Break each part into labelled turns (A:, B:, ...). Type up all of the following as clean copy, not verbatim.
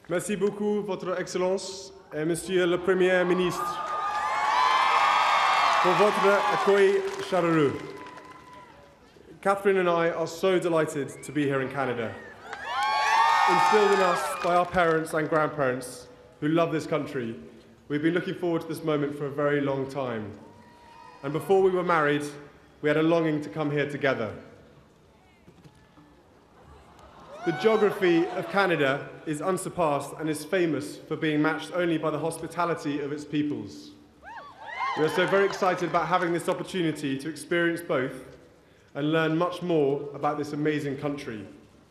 A: Merci beaucoup, Votre Excellence et Monsieur le Premier Ministre, for votre accueil chaleureux. Catherine and I are so delighted to be here in Canada, instilled in us by our parents and grandparents who love this country. We've been looking forward to this moment for a very long time. And before we were married, we had a longing to come here together. The geography of Canada is unsurpassed and is famous for being matched only by the hospitality of its peoples. We are so very excited about having this opportunity to experience both and learn much more about this amazing country.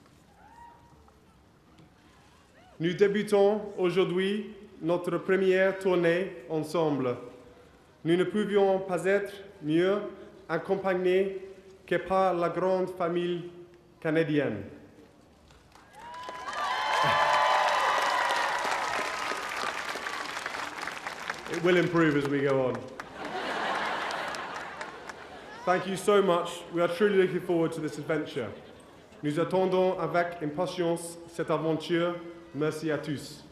A: Nous débutons aujourd'hui notre première tournée ensemble. Nous ne pouvions pas être mieux accompagnés que par la grande famille canadienne. It will improve as we go on. Thank you so much. We are truly looking forward to this adventure. Nous attendons avec impatience cette aventure. Merci à tous.